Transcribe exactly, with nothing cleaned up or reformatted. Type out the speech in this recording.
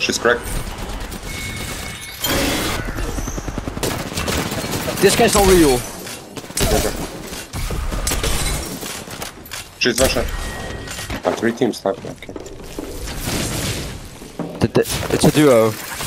She's cracked. This guy's not real. She's one shot. Oh, three teams left, okay. The, the, it's a duo.